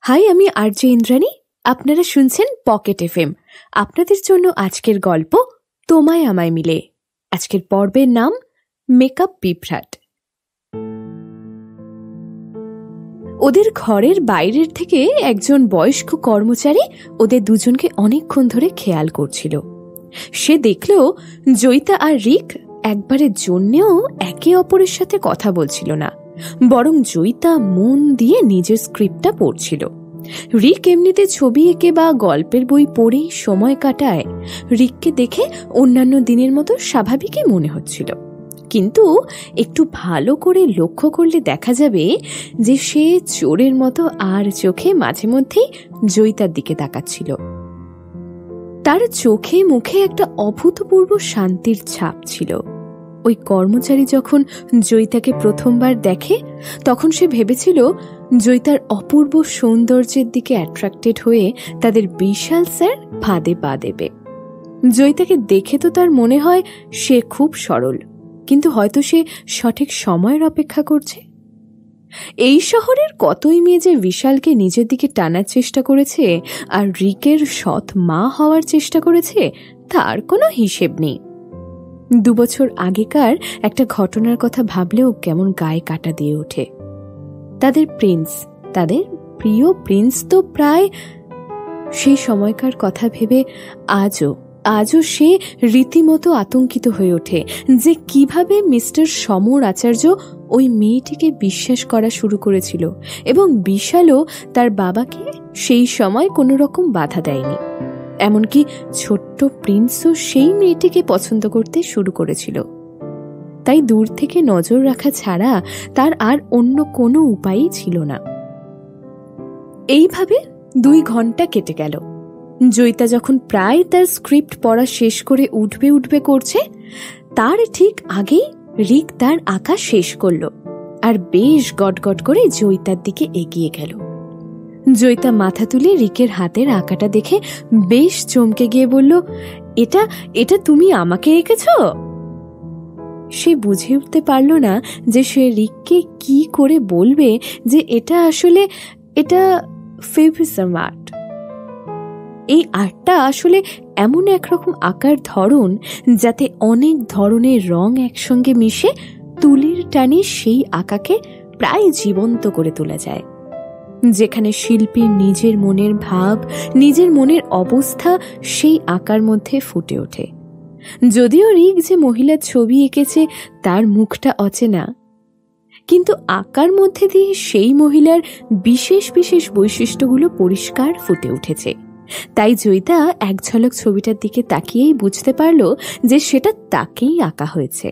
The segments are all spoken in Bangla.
হাই, আমি আরজে ইন্দ্রাণী। আপনারা শুনছেন পকেট এফএম। আপনাদের জন্য আজকের গল্প তোমায় আমায় মিলে। আজকের পর্বের নাম মেকআপ বিভ্রাট। ওদের ঘরের বাইরের থেকে একজন বয়স্ক কর্মচারী ওদের দুজনকে অনেকক্ষণ ধরে খেয়াল করছিল। সে দেখল জয়িতা আর রিক একবারের জন্যেও একে অপরের সাথে কথা বলছিল না, বরং জয়িতা মন দিয়ে নিজের স্ক্রিপ্টটা পড়ছিল। রিক এমনিতে ছবি এঁকে বা গল্পের বই পড়েই সময় কাটায়। রিককে দেখে অন্যান্য দিনের মতো স্বাভাবিকই মনে হচ্ছিল, কিন্তু একটু ভালো করে লক্ষ্য করলে দেখা যাবে যে সে চোরের মতো আর চোখে মাঝে মধ্যেই জয়িতার দিকে তাকাচ্ছিল। তার চোখে মুখে একটা অভূতপূর্ব শান্তির ছাপ ছিল। ওই কর্মচারী যখন জয়িতাকে প্রথমবার দেখে তখন সে ভেবেছিল জয়িতার অপূর্ব সৌন্দর্যের দিকে অ্যাট্রাক্টেড হয়ে তাদের বিশাল স্যার ফাঁদে পা দেবে। জয়িতাকে দেখে তো তার মনে হয় সে খুব সরল, কিন্তু হয়তো সে সঠিক সময়ের অপেক্ষা করছে। এই শহরের কতই মেয়ে যে বিশালকে নিজের দিকে টানার চেষ্টা করেছে আর রিকের সৎ মা হওয়ার চেষ্টা করেছে, তার কোনো হিসেব নেই। 2 বছর আগেকার একটা ঘটনার কথা ভাবলেও কেমন গায়ে কাটা দিয়ে ওঠে। তাদের প্রিন্স, তাদের প্রিয় প্রিন্স তো প্রায় সেই সময়কার কথা ভেবে আজও সে রীতিমতো আতঙ্কিত হয়ে ওঠে যে কিভাবে মিস্টার সমর আচার্য ওই মেয়েটিকে বিশ্বাস করা শুরু করেছিল, এবং বিশালও তার বাবাকে সেই সময় কোনো রকম বাধা দেয়নি। এমনকি ছোট্ট প্রিন্সও সেই মেয়েটিকে পছন্দ করতে শুরু করেছিল। তাই দূর থেকে নজর রাখা ছাড়া তার আর অন্য কোনো উপায়ই ছিল না। এইভাবে 2 ঘন্টা কেটে গেল। জয়িতা যখন প্রায় তার স্ক্রিপ্ট পড়া শেষ করে উঠবে করছে, তার ঠিক আগেই রিক তার আঁকা শেষ করল আর বেশ গটগট করে জয়িতার দিকে এগিয়ে গেল। জয়িতা মাথা তুলে রিকের হাতের আঁকাটা দেখে বেশ চমকে গিয়ে বলল, এটা তুমি আমাকে এঁকেছ? সে বুঝে উঠতে পারল না যে সে রিককে কি করে বলবে যে এটা ফেভিজম আর্ট। এই আর্টটা আসলে এমন একরকম আঁকার ধরন যাতে অনেক ধরনের রং একসঙ্গে মিশে তুলির টানে সেই আঁকাকে প্রায় জীবন্ত করে তোলা যায়, যেখানে শিল্পীর নিজের মনের ভাব, নিজের মনের অবস্থা সেই আঁকার মধ্যে ফুটে ওঠে। যদিও রিক যে মহিলার ছবি এঁকেছে তার মুখটা অচেনা, কিন্তু আঁকার মধ্যে দিয়ে সেই মহিলার বিশেষ বিশেষ বৈশিষ্ট্যগুলো পরিষ্কার ফুটে উঠেছে। তাই জয়িতা এক ঝলক ছবিটার দিকে তাকিয়েই বুঝতে পারল যে সেটা তাকেই আঁকা হয়েছে।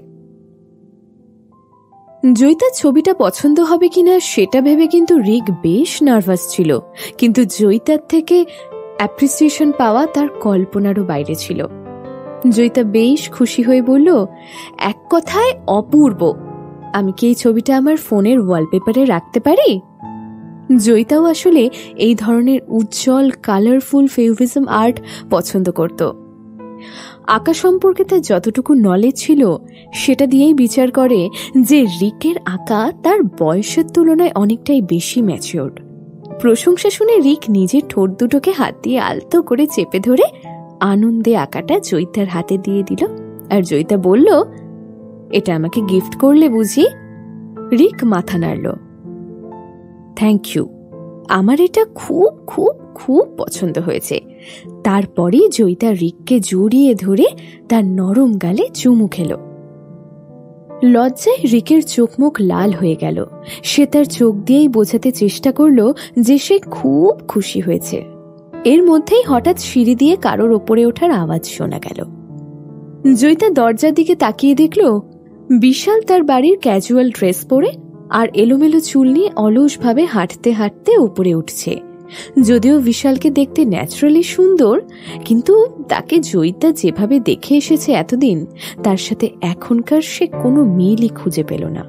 জয়িতার ছবিটা পছন্দ হবে কিনা সেটা ভেবে কিন্তু রিক বেশ নার্ভাস ছিল, কিন্তু জয়িতার থেকে অ্যাপ্রিসিয়েশন পাওয়া তার কল্পনারও বাইরে ছিল। জয়িতা বেশ খুশি হয়ে বলল, এক কথায় অপূর্ব। আমি কি এই ছবিটা আমার ফোনের ওয়ালপেপারে রাখতে পারি? জয়িতাও আসলে এই ধরনের উজ্জ্বল কালারফুল ফেভিজম আর্ট পছন্দ করত। আঁকা সম্পর্কে তার যতটুকু নলেজ ছিল সেটা দিয়েই বিচার করে যে রিকের আঁকা তার বয়সের তুলনায় অনেকটাই বেশি ম্যাচিওর। প্রশংসা শুনে রিক নিজের ঠোঁট দুটোকে হাত দিয়ে আলতো করে চেপে ধরে আনন্দে আঁকাটা জয়িতার হাতে দিয়ে দিল। আর জয়িতা বলল, এটা আমাকে গিফট করলে বুঝি? রিক মাথা নাড়ল। থ্যাংক ইউ, আমার এটা খুব খুব খুব পছন্দ হয়েছে। তারপরে জয়িতা রিককে জড়িয়ে ধরে তার নরম গালে চুমু খেল। লজ্জায় রিকের চোখ মুখ লাল হয়ে গেল। সে তার চোখ দিয়েই বোঝাতে চেষ্টা করল যে সে খুব খুশি হয়েছে। এর মধ্যেই হঠাৎ সিঁড়ি দিয়ে কারোর ওপরে ওঠার আওয়াজ শোনা গেল। জয়িতা দরজার দিকে তাকিয়ে দেখল বিশাল তার বাড়ির ক্যাজুয়াল ড্রেস পরে আর এলোমেলো চুল নিয়ে অলসভাবে হাঁটতে হাঁটতে উপরে উঠছে। যদিও বিশালকে দেখতে ন্যাচারালি সুন্দর, কিন্তু তাকে জয়িতা যেভাবে দেখে এসেছে এতদিন, তার সাথে এখনকার সে কোনো মিলই খুঁজে পেল না।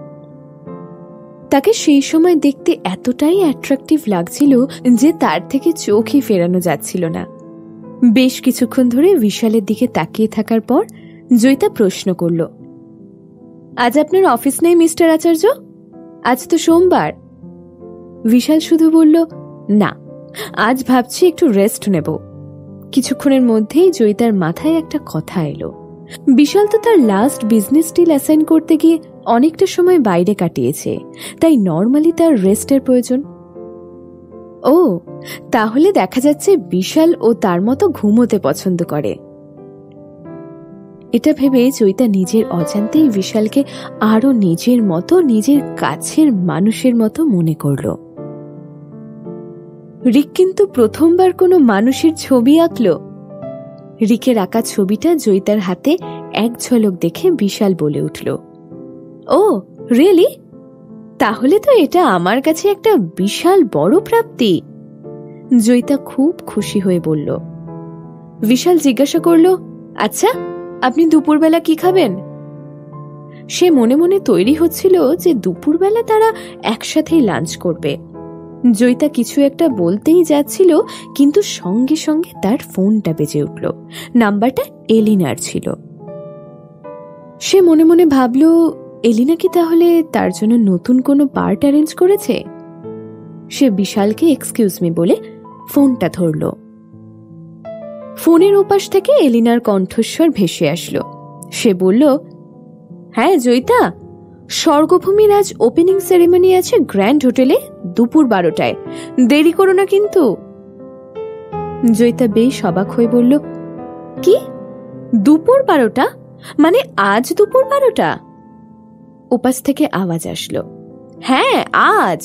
তাকে সেই সময় দেখতে এতটাই অ্যাট্রাকটিভ লাগছিল যে তার থেকে চোখই ফেরানো যাচ্ছিল না। বেশ কিছুক্ষণ ধরে বিশালের দিকে তাকিয়ে থাকার পর জয়িতা প্রশ্ন করল, আজ আপনার অফিস নেই মিস্টার আচার্য? আজ তো সোমবার। বিশাল শুধু বলল, না, আজ ভাবছি একটু রেস্ট নেব। কিছুক্ষণের মধ্যেই জয়িতার মাথায় একটা কথা এলো। বিশাল তো তার লাস্ট বিজনেস ডিল অ্যাসাইন করতে গিয়ে অনেকটা সময় বাইরে কাটিয়েছে, তাই নর্মালি তার রেস্টের প্রয়োজন। ও, তাহলে দেখা যাচ্ছে বিশাল ও তার মতো ঘুমোতে পছন্দ করে। এটা ভেবে জয়িতা নিজের অজান্তেই বিশালকে আরো নিজের মতো, নিজের কাছের মানুষের মতো মনে করল। রিক কিন্তু প্রথমবার কোনো মানুষের ছবি আঁকল। রিকের আঁকা ছবিটা জয়িতার হাতে এক ঝলক দেখে বিশাল বলে উঠল, ও রিয়েলি? তাহলে তো এটা আমার কাছে একটা বিশাল বড় প্রাপ্তি। জয়িতা খুব খুশি হয়ে বলল। বিশাল জিজ্ঞাসা করল, আচ্ছা আপনি দুপুরবেলা কি খাবেন? সে মনে মনে তৈরি হচ্ছিল যে দুপুরবেলা তারা একসাথেই লাঞ্চ করবে। জয়িতা কিছু একটা বলতেই যাচ্ছিল, কিন্তু সঙ্গে সঙ্গে তার ফোনটা বেজে উঠল। নাম্বারটা এলিনার ছিল। সে মনে মনে ভাবল, এলিনা কি তাহলে তার জন্য নতুন কোনো পার্ট অ্যারেঞ্জ করেছে? সে বিশালকে এক্সকিউজ মি বলে ফোনটা ধরল। ফোনের ওপাশ থেকে এলিনার কণ্ঠস্বর ভেসে আসলো। সে বলল, হ্যাঁ জয়িতা, স্বর্গভূমির আজ ওপেনিং সেরেমনি আছে গ্র্যান্ড হোটেলে দুপুর 12টায়। দেরি করো না কিন্তু। জয়িতা বেশ অবাক হয়ে বলল, কি দুপুর 12টা? মানে আজ দুপুর 12টা? ওপাশ থেকে আওয়াজ আসলো, হ্যাঁ আজ।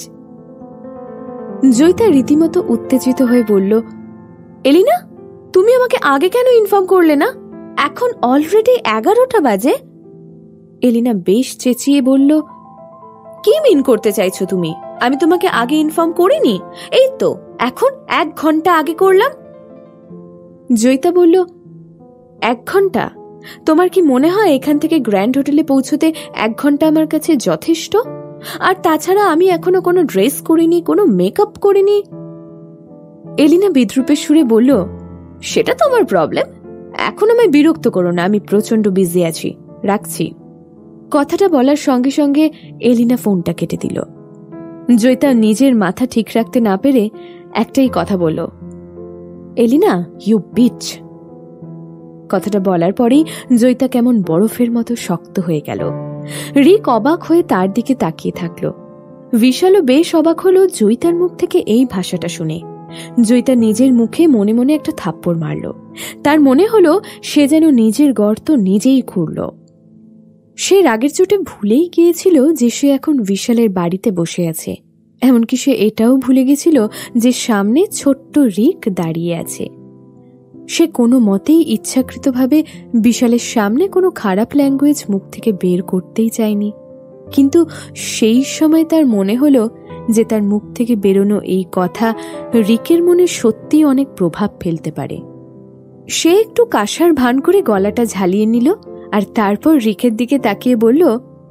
জয়িতা রীতিমতো উত্তেজিত হয়ে বলল, এলিনা তুমি আমাকে আগে কেন ইনফর্ম করলে না? এখন অলরেডি 11টা বাজে। এলিনা বেশ চেঁচিয়ে বলল, কি মিন করতে চাইছো তুমি? আমি তোমাকে আগে ইনফর্ম করিনি? এই তো এখন 1 ঘন্টা আগে করলাম। জয়িতা বলল, 1 ঘন্টা? তোমার কি মনে হয় এখান থেকে গ্র্যান্ড হোটেলে পৌঁছতে 1 ঘন্টা আমার কাছে যথেষ্ট? আর তাছাড়া আমি এখনো কোনো ড্রেস করিনি, কোনো মেকআপ করিনি। এলিনা বিদ্রুপের সুরে বলল, সেটা তোমার প্রবলেম। এখন আমায় বিরক্ত করো না, আমি প্রচন্ড বিজি আছি, রাখছি। কথাটা বলার সঙ্গে সঙ্গে এলিনা ফোনটা কেটে দিল। জয়িতা নিজের মাথা ঠিক রাখতে না পেরে একটাই কথা বলল, এলিনা ইউ বিচ। কথাটা বলার পরেই জয়িতা কেমন বরফের মতো শক্ত হয়ে গেল। রিক অবাক হয়ে তার দিকে তাকিয়ে থাকলো। বিশালও বেশ অবাক হলো জয়িতার মুখ থেকে এই ভাষাটা শুনে। জয়িতা নিজের মুখে মনে মনে একটা থাপ্পড় মারল। তার মনে হলো সে যেন নিজের গর্ত নিজেই খুঁড়ল। সে রাগের চোটে ভুলেই গিয়েছিল যে সে এখন বিশালের বাড়িতে বসে আছে। এমনকি সে এটাও ভুলে গেছিল যে সামনে ছোট্ট রিক দাঁড়িয়ে আছে। সে কোনো মতেই ইচ্ছাকৃতভাবে বিশালের সামনে কোনো খারাপ ল্যাঙ্গুয়েজ মুখ থেকে বের করতেই চায়নি। কিন্তু সেই সময় তার মনে হলো যে তার মুখ থেকে বেরোনো এই কথা রিকের মনে সত্যিই অনেক প্রভাব ফেলতে পারে। সে একটু কাঁসার ভান করে গলাটা ঝালিয়ে নিল আর তারপর রিকের দিকে তাকিয়ে বলল,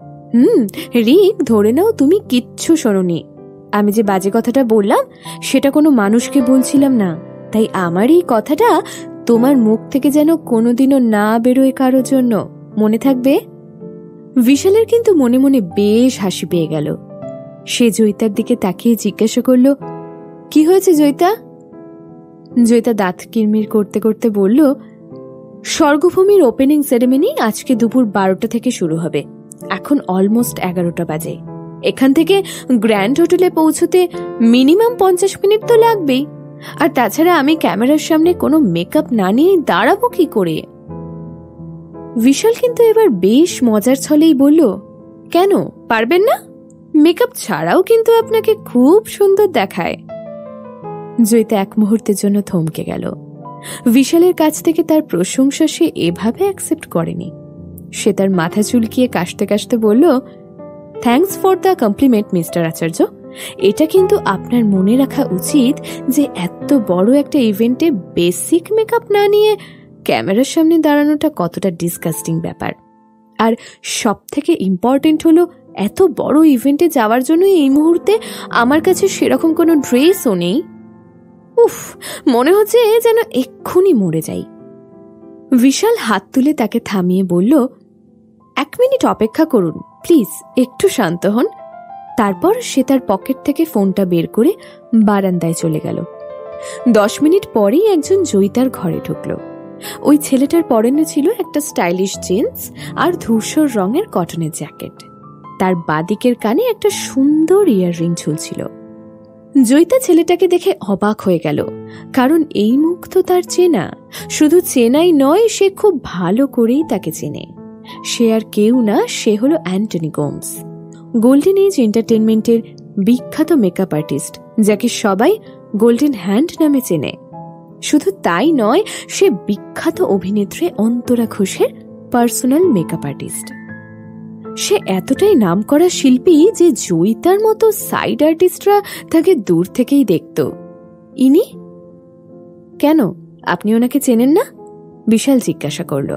রিক, ধরে নাও তুমি কিচ্ছু শোনোনি। আমি যে বাজে কথাটা বললাম সেটা কোনো মানুষকে বলছিলাম না, তাই আমার এই কথাটা তোমার মুখ থেকে যেন কোনোদিনও না বেরোয় কারোর জন্য, মনে থাকবে? বিশালের কিন্তু মনে মনে বেশ হাসি পেয়ে গেল। সে জয়িতার দিকে তাকিয়ে জিজ্ঞাসা করল, কি হয়েছে জয়িতা? জয়িতা দাঁত কিরমির করতে করতে বলল, স্বর্গভূমির ওপেনিং সেরেমনি আজকে দুপুর 12টা থেকে শুরু হবে। এখন অলমোস্ট 11টা বাজে। এখান থেকে গ্র্যান্ড হোটেলে পৌঁছতে মিনিমাম 50 মিনিট তো লাগবেই। আর তাছাড়া আমি ক্যামেরার সামনে কোনো মেকআপ না নিয়ে দাঁড়াবো কি করে? বিশাল কিন্তু এবার বেশ মজার ছলেই বলল, কেন পারবেন না? মেকআপ ছাড়াও কিন্তু আপনাকে খুব সুন্দর দেখায়। জয়িতা এক মুহূর্তের জন্য থমকে গেল। বিশালের কাছ থেকে তার প্রশংসা সে এভাবে অ্যাকসেপ্ট করেনি। সে তার মাথা চুলকিয়ে কাশতে কাশতে বলল, thanks for the compliment mister Acharya. এটা কিন্তু আপনার মনে রাখা উচিত যে এত বড় একটা ইভেন্টে বেসিক মেকআপ না নিয়ে ক্যামেরার সামনে দাঁড়ানোটা কতটা ডিসগাস্টিং ব্যাপার। আর সব থেকে ইম্পর্টেন্ট হলো, এত বড় ইভেন্টে যাওয়ার জন্য এই মুহূর্তে আমার কাছে সেরকম কোনো ড্রেসও নেই। উফ, মনে হচ্ছে যেন এক্ষুনি মরে যাই। বিশাল হাত তুলে তাকে থামিয়ে বলল, 1 মিনিট অপেক্ষা করুন প্লিজ, একটু শান্ত হন, তারপর সে তার পকেট থেকে ফোনটা বের করে বারান্দায় চলে গেল। 10 মিনিট পরেই একজন জয়িতার ঘরে ঢুকলো। ওই ছেলেটার পরনে ছিল একটা স্টাইলিশ জিন্স আর ধূসর রঙের কটনের জ্যাকেট। তার বাদিকের কানে একটা সুন্দর ইয়াররিং ঝুলছিল। জয়িতা ছেলেটাকে দেখে অবাক হয়ে গেল, কারণ এই মুখ তো তার চেনা। শুধু চেনাই নয়, সে খুব ভালো করেই তাকে চেনে। সে আর কেউ না, সে হলো অ্যান্টনি গোমস, গোল্ডেন এজ এন্টারটেনমেন্টের বিখ্যাত মেকআপ আর্টিস্ট, যাকে সবাই গোল্ডেন হ্যান্ড নামে চেনে। শুধু তাই নয়, সে বিখ্যাত অভিনেত্রী অন্তরা ঘোষের পার্সোনাল মেকআপ আর্টিস্ট। সে এতটাই নামকরা শিল্পী যে জয়িতার মতো সাইড আর্টিস্টরা তাকে দূর থেকেই দেখত। ইনি কেন, আপনি ওনাকে চেনেন না? বিশাল জিজ্ঞাসা করল।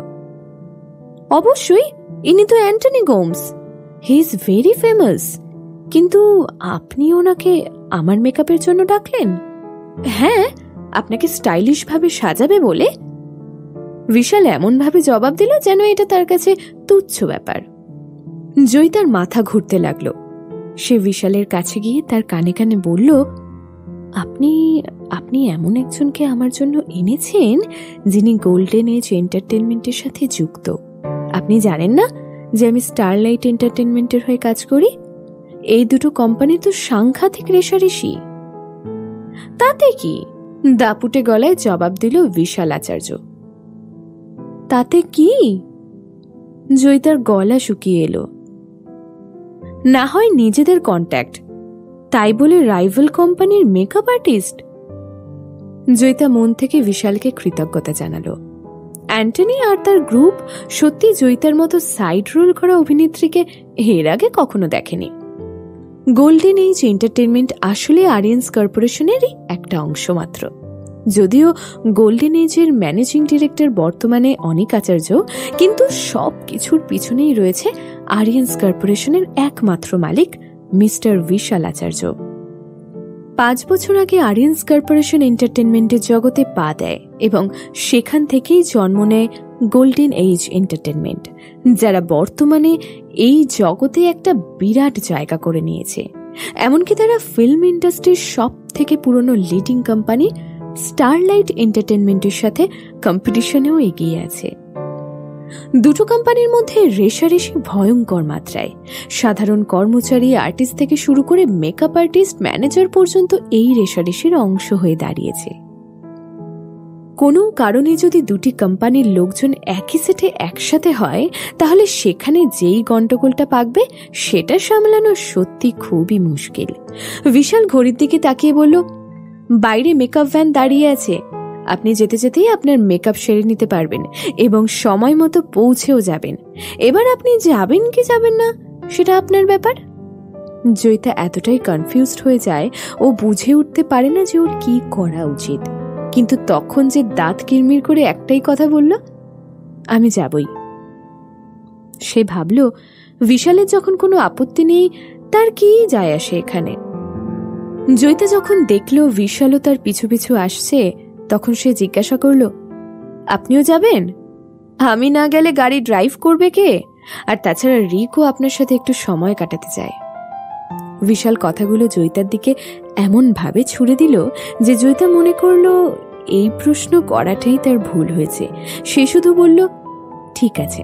অবশ্যই, ইনি তো Antony Gomes, he is very famous. কিন্তু আপনি ওনাকে আমার মেকআপের জন্য ডাকলেন? হ্যাঁ, আপনাকে স্টাইলিশ ভাবে সাজাবে বলে। বিশাল এমন ভাবে জবাব দিল যেন এটা তার কাছে তুচ্ছ ব্যাপার। জয়িতার মাথা ঘুরতে লাগলো। সে বিশালের কাছে গিয়ে তার কানে কানে বলল, আপনি আপনি এমন একজনকে আমার জন্য এনেছেন যিনি গোল্ডেন এজ এন্টারটেনমেন্টের সাথে যুক্ত। আপনি জানেন না যে আমি স্টারলাইট এন্টারটেনমেন্টের হয়ে কাজ করি? এই দুটো কোম্পানি তো সাংঘাতিক রেশারেশি। তাতে কি, দাপুটে গলায় জবাব দিল বিশাল আচার্য। তাতে কি? জয়িতার গলা শুকিয়ে এলো। না হয় নিজেদের কন্ট্যাক্ট, তাই বলে রাইভাল কোম্পানির মেকআপ আর্টিস্ট? জয়িতা মন থেকে বিশালকে কৃতজ্ঞতা জানালো। অ্যান্টনি আর তার গ্রুপ সত্যি জয়িতার মতো সাইড রোল করা অভিনেত্রীকে এর আগে কখনো দেখেনি। গোল্ডেন এজ এন্টারটেনমেন্ট আসলে আরিয়ান্স কর্পোরেশনেরই একটা অংশ মাত্র। যদিও গোল্ডেন এজের ম্যানেজিং ডিরেক্টর বর্তমানে অনিক আচার্য, কিন্তু সব কিছুর পিছনেই রয়েছে আরিয়ান্স কর্পোরেশনের একমাত্র মালিক মিস্টার বিশাল আচার্য। 5 বছর আগে আরিয়ান্স কর্পোরেশন এন্টারটেনমেন্টের জগতে পা দেয় এবং সেখান থেকেই জন্ম নেয় গোল্ডেন এজ এন্টারটেনমেন্ট, যারা বর্তমানে এই জগতে একটা বিরাট জায়গা করে নিয়েছে। এমনকি তারা ফিল্ম ইন্ডাস্ট্রির সব থেকে পুরনো লিডিং কোম্পানি স্টারলাইট এন্টারটেনমেন্টের সাথে কম্পিটিশনেও এগিয়ে আছে। দুটো কোম্পানির মধ্যে রেশারেশি ভয়ঙ্কর মাত্রায়। সাধারণ কর্মচারী, আর্টিস্ট থেকে শুরু করে মেকআপ আর্টিস্ট, ম্যানেজার পর্যন্ত এই রেশারেশির অংশ হয়ে দাঁড়িয়েছে। কোনো কারণে যদি দুটি কোম্পানির লোকজন একই সেটে একসাথে হয়, তাহলে সেখানে যেই গন্ডগোলটা পাকবে সেটা সামলানো সত্যি খুবই মুশকিল। বিশাল ঘড়ির দিকে তাকিয়ে বলল, বাইরে মেকআপ ভ্যান দাঁড়িয়ে আছে, আপনি যেতে যেতেই আপনার মেকআপ সেরে নিতে পারবেন এবং সময় মতো পৌঁছেও যাবেন। এবার আপনি যাবেন কি যাবেন না সেটা আপনার ব্যাপার। জয়িতা এতটাই কনফিউজড হয়ে যায়, ও বুঝে উঠতে পারে না যে ওর কি করা উচিত। কিন্তু তখন যে দাঁত কিরমির করে একটাই কথা বলল, আমি যাবই। সে ভাবল, বিশালের যখন কোনো আপত্তি নেই, তার কি যায় আসে এখানে। জয়িতা যখন দেখল বিশালও তার পিছু পিছু আসছে, তখন সে জিজ্ঞাসা করল, আপনিও যাবেন? আমি না গেলে গাড়ি ড্রাইভ করবে কে? আর তাছাড়া রিকও আপনার সাথে একটু সময় কাটাতে চায়। বিশাল কথাগুলো জয়িতার দিকে এমন ভাবে ছুড়ে দিল যে জয়িতা মনে করল এই প্রশ্ন করাটাই তার ভুল হয়েছে। সে শুধু বলল, ঠিক আছে।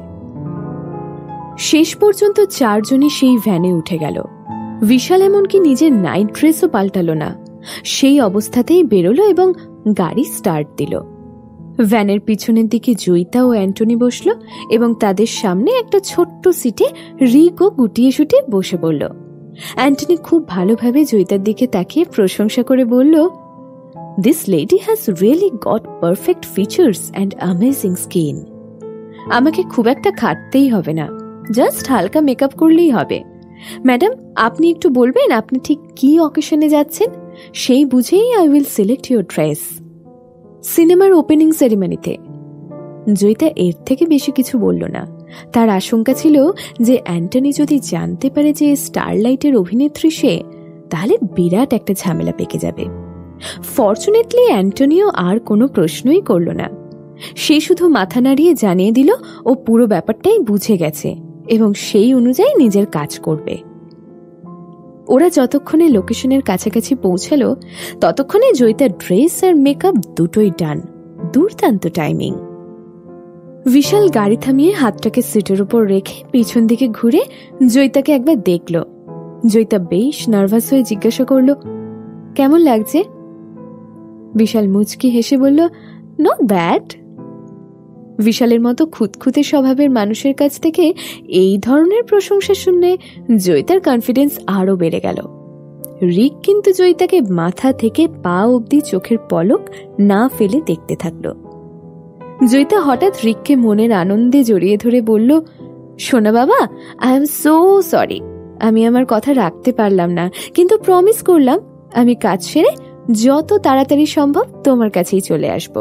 শেষ পর্যন্ত 4 জনই সেই ভ্যানে উঠে গেল। বিশাল এমনকি নিজের নাইট ড্রেসও পাল্টালো না, সেই অবস্থাতেই বেরোলো এবং গাড়ি স্টার্ট দিল। ভ্যানের পিছনের দিকে জয়িতা ও অ্যান্টনি বসলো এবং তাদের সামনে একটা ছোট্ট সিটে রিকও গুটিয়ে শুটিয়ে বসে পড়ল। অ্যান্টনি খুব ভালোভাবে জয়িতার দিকে তাকিয়ে প্রশংসা করে বলল, this lady has really got perfect features and amazing skin. আমাকে খুব একটা খাটতেই হবে না, জাস্ট হালকা মেকআপ করলেই হবে। ম্যাডাম, আপনি একটু বলবেন আপনি ঠিক কি অকেশনে যাচ্ছেন? সেই বুঝেই I will select your dress. সিনেমার ওপেনিং সেরিমনিতে। জয়িতা এর থেকে বেশি কিছু বলল না। তার আশঙ্কা ছিল যে অ্যান্টনি যদি জানতে পারে যে স্টারলাইটের অভিনেত্রী সে, তাহলে বিরাট একটা ঝামেলা পেকে যাবে। ফরচুনেটলি অ্যান্টনিও আর কোনো প্রশ্নই করল না। সে শুধু মাথা নাড়িয়ে জানিয়ে দিল ও পুরো ব্যাপারটাই বুঝে গেছে এবং সেই অনুযায়ী নিজের কাজ করবে। ওরা যতক্ষণে লোকেশনের কাছাকাছি পৌঁছালো ততক্ষণে জয়িতার ড্রেস আর মেকআপ দুটোই ডান। দুর্দান্ত টাইমিং। বিশাল গাড়ি থামিয়ে হাতটাকে সিটের উপর রেখে পিছন দিকে ঘুরে জয়িতাকে একবার দেখল। জয়িতা বেশ নার্ভাস হয়ে জিজ্ঞাসা করল, কেমন লাগছে? বিশাল মুচকি হেসে বলল, নট ব্যাড। বিশালের মতো খুঁতখুঁতে স্বভাবের মানুষের কাছ থেকে এই ধরনের প্রশংসা শুনলে জয়িতার কনফিডেন্স আরো বেড়ে গেল। রিক কিন্তু জয়িতাকে মাথা থেকে পা অবধি চোখের পলক না ফেলে দেখতে থাকলো। জয়িতা হঠাৎ রিককে মনের আনন্দে জড়িয়ে ধরে বলল, শোনা বাবা, আই এম সো সরি, আমি আমার কথা রাখতে পারলাম না, কিন্তু প্রমিস করলাম আমি কাজ সেরে যত তাড়াতাড়ি সম্ভব তোমার কাছেই চলে আসব।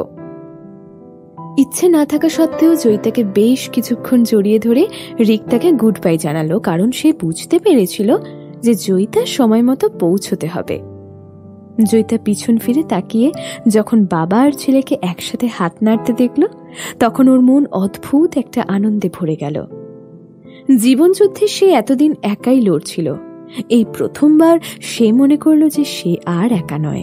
ইচ্ছে না থাকা সত্ত্বেও জয়িতাকে বেশ কিছুক্ষণ জড়িয়ে ধরে রিক তাকে গুড বাই জানালো, কারণ সে বুঝতে পেরেছিল যে জয়িতার সময় মতো পৌঁছতে হবে। জয়িতা পিছন ফিরে তাকিয়ে যখন বাবা আর ছেলেকে একসাথে হাত নাড়তে দেখল তখন ওর মন অদ্ভুত একটা আনন্দে ভরে গেল। জীবনযুদ্ধে সে এতদিন একাই লড়ছিল, এই প্রথমবার সে মনে করল যে সে আর একা নয়।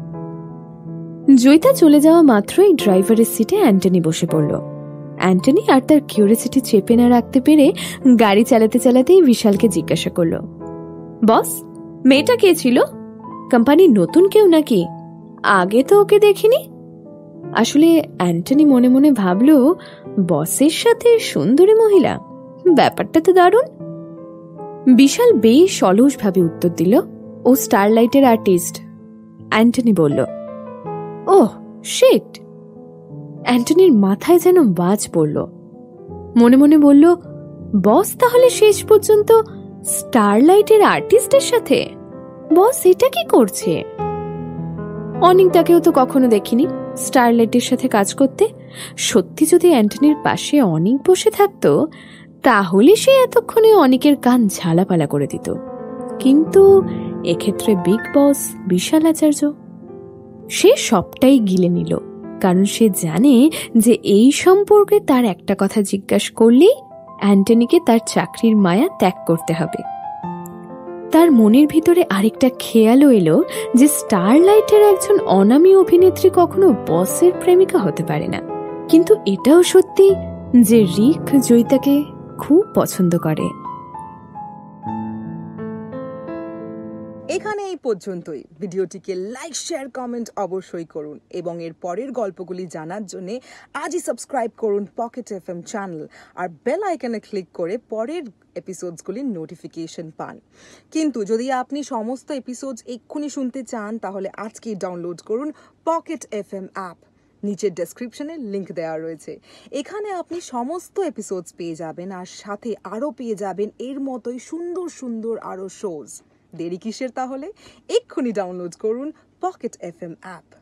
জয়িতা চলে যাওয়া মাত্রই ড্রাইভারের সিটে অ্যান্টনি বসে পড়ল। অ্যান্টনি আর তার কিউরিওসিটি চেপে না রাখতে পেরে গাড়ি চালাতে চালাতেই বিশালকে জিজ্ঞাসা করল, বস, মেয়েটা কে ছিল? কোম্পানির নতুন কেউ নাকি? আগে তো ওকে দেখিনি। আসলে অ্যান্টনি মনে মনে ভাবল, বসের সাথে সুন্দরী মহিলা, ব্যাপারটা তো দারুণ। বিশাল বেশ অলস ভাবে উত্তর দিল, ও স্টারলাইটের আর্টিস্ট। অ্যান্টনি বলল, ওহ শিট। অ্যান্টনির মাথায় যেন বাজ পড়ল। মনে মনে বলল, বস তাহলে শেষ পর্যন্ত স্টারলাইটের আর্টিস্টের সাথে? বস এটা কি করছে? অনিকটাকেও তো কখনো দেখিনি স্টারলাইটের সাথে কাজ করতে। সত্যি যদি অ্যান্টনির পাশে অনিক বসে থাকতো তাহলে সে এতক্ষণে অনিকের কান ঝালাপালা করে দিত, কিন্তু এক্ষেত্রে বিগ বস বিশাল আচার্য। সে সবটাই গিলে নিল, কারণ সে জানে যে এই সম্পর্কে তার একটা কথা জিজ্ঞাসা করলেই অ্যান্টনিকে তার চাকরির মায়া ত্যাগ করতে হবে। তার মনের ভিতরে আরেকটা খেয়ালও এলো যে স্টারলাইটের একজন অনামী অভিনেত্রী কখনো বসের প্রেমিকা হতে পারে না। কিন্তু এটাও সত্যি যে রিক জয়িতাকে খুব পছন্দ করে। এখানে এই পর্যন্তই। ভিডিওটিকে লাইক, শেয়ার, কমেন্ট অবশ্যই করুন এবং এর পরের গল্পগুলি জানার জন্য আজই সাবস্ক্রাইব করুন পকেট এফএম চ্যানেল আর বেল আইকনে ক্লিক করে পরের এপিসোডসগুলির নোটিফিকেশন পান। কিন্তু যদি আপনি সমস্ত এপিসোডস এক্ষুনি শুনতে চান তাহলে আজকেই ডাউনলোড করুন পকেট এফএম অ্যাপ। নিচের ডেসক্রিপশনে লিংক দেওয়া রয়েছে। এখানে আপনি সমস্ত এপিসোডস পেয়ে যাবেন আর সাথে আরও পেয়ে যাবেন এর মতোই সুন্দর সুন্দর আরও শোজ। দেরি কিসের তাহলে? এক্ষুনি ডাউনলোড করুন পকেট এফএম অ্যাপ।